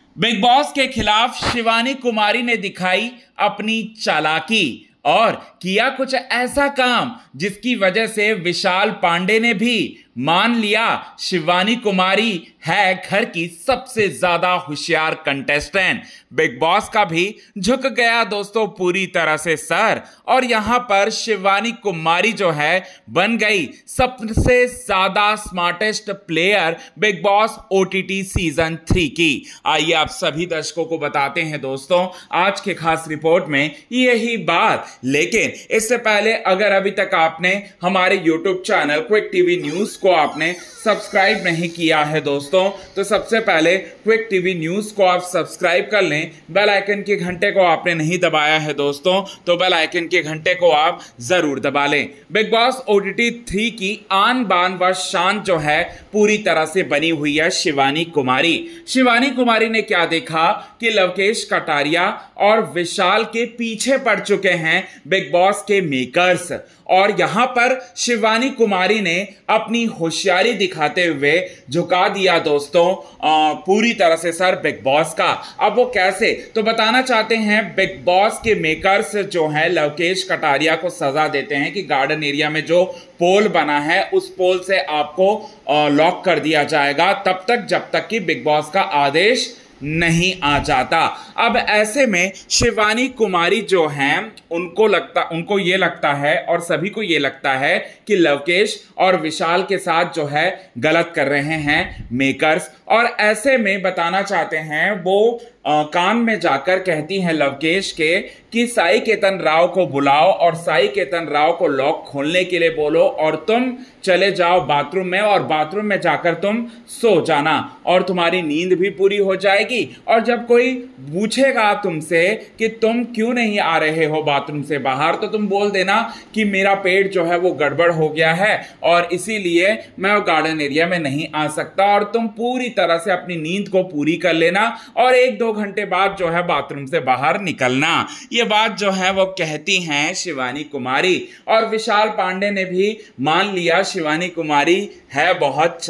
Big boss के खिलाफ शिवानी कुमारी ने दिखाई अपनी चालाकी और किया कुछ ऐसा काम जिसकी वजह से विशाल पांडे ने भी मान लिया शिवानी कुमारी है घर की सबसे ज्यादा होशियार कंटेस्टेंट। बिग बॉस का भी झुक गया दोस्तों पूरी तरह से सर, और यहां पर शिवानी कुमारी जो है बन गई सबसे ज्यादा smartest player Bigg Boss OTT season 3 की। आइए आप सभी दर्शकों को बताते हैं दोस्तों आज के खास रिपोर्ट में यही बात। लेकिन इससे पहले अगर अभी तक आपने हमारे YouTube channel Quick TV News को आपने सब्सक्राइब नहीं किया है दोस्तों, तो सबसे पहले क्विक टीवी न्यूज को आप सब्सक्राइब कर लें। बेल आइकन के घंटे को आपने नहीं दबाया है दोस्तों, तो बेल आइकन के घंटे को आप जरूर दबा लें। बिग बॉस ओटीटी 3 की आन बान व शान जो है पूरी तरह से बनी हुई है शिवानी कुमारी। शिवानी कुमारी ने क्या देखा कि लवकेश कटारिया और विशाल के पीछे पड़ चुके हैं बिग बॉस के मेकर्स, और यहां पर शिवानी कुमारी ने अपनी होशियारी दिखाते हुए झुका दिया दोस्तों पूरी तरह से सर बिग बॉस का। अब वो कैसे, तो बताना चाहते हैं। बिग बॉस के मेकर्स जो है लवकेश कटारिया को सजा देते हैं कि गार्डन एरिया में जो पोल बना है उस पोल से आपको लॉक कर दिया जाएगा तब तक जब तक कि बिग बॉस का आदेश नहीं आ जाता। अब ऐसे में शिवानी कुमारी जो हैं उनको ये लगता है और सभी को ये लगता है कि लवकेश और विशाल के साथ जो है गलत कर रहे हैं मेकर्स, और ऐसे में बताना चाहते हैं वो कान में जाकर कहती हैं लवकेश के कि साई केतन राव को बुलाओ और साई केतन राव को लॉक खोलने के लिए बोलो और तुम चले जाओ बाथरूम में और बाथरूम में जाकर तुम सो जाना और तुम्हारी नींद भी पूरी हो जाएगी। और जब कोई पूछेगा तुमसे कि तुम क्यों नहीं आ रहे हो बाथरूम से बाहर, तो तुम बोल देना कि मेरा पेट जो है वो गड़बड़ हो गया है और इसीलिए मैं गार्डन एरिया में नहीं आ सकता, और तुम पूरी तरह से अपनी नींद को पूरी कर लेना और 1-2 घंटे बाद जो है बाथरूम से बाहर निकलना। ये बात जो है वो कहती हैं शिवानी कुमारी, और विशाल पांडे ने भी मान लिया शिवानी कुमारी है बहुत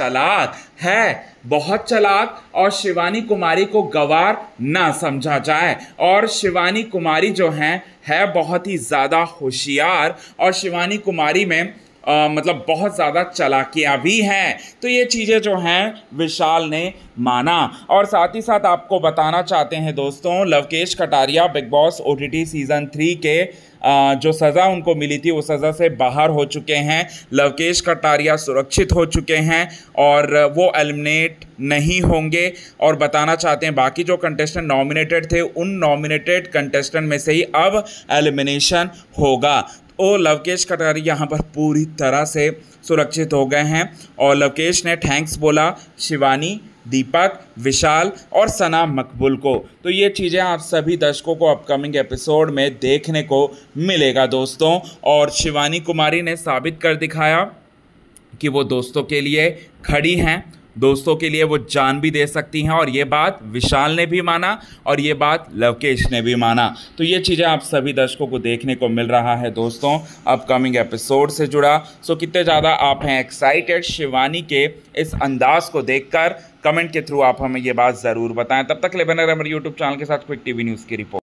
चालाक और शिवानी कुमारी को गवार ना समझा जाए। और शिवानी कुमारी जो है बहुत ही ज्यादा होशियार, और शिवानी कुमारी में मतलब बहुत ज़्यादा चालाकियाँ भी हैं। तो ये चीज़ें जो हैं विशाल ने माना। और साथ ही साथ आपको बताना चाहते हैं दोस्तों Lovekesh Kataria Bigg Boss OTT season 3 के जो सज़ा उनको मिली थी वो सज़ा से बाहर हो चुके हैं। लवकेश कटारिया सुरक्षित हो चुके हैं और वो एलिमिनेट नहीं होंगे। और बताना चाहते हैं बाकी जो कंटेस्टेंट नॉमिनेटेड थे उन नॉमिनेटेड कंटेस्टेंट में से ही अब एलिमिनेशन होगा। लवकेश कटारिया यहाँ पर पूरी तरह से सुरक्षित हो गए हैं, और लवकेश ने थैंक्स बोला शिवानी, दीपक, विशाल और सना मकबूल को। तो ये चीज़ें आप सभी दर्शकों को अपकमिंग एपिसोड में देखने को मिलेगा दोस्तों। और शिवानी कुमारी ने साबित कर दिखाया कि वो दोस्तों के लिए खड़ी हैं, दोस्तों के लिए वो जान भी दे सकती हैं, और ये बात विशाल ने भी माना और ये बात लवकेश ने भी माना। तो ये चीज़ें आप सभी दर्शकों को देखने को मिल रहा है दोस्तों अपकमिंग एपिसोड से जुड़ा। सो कितने ज़्यादा आप हैं एक्साइटेड शिवानी के इस अंदाज को देखकर, कमेंट के थ्रू आप हमें ये बात ज़रूर बताएं। तब तक ले बने रहे हमारे यूट्यूब चैनल के साथ क्विक टीवी न्यूज़ की रिपोर्ट।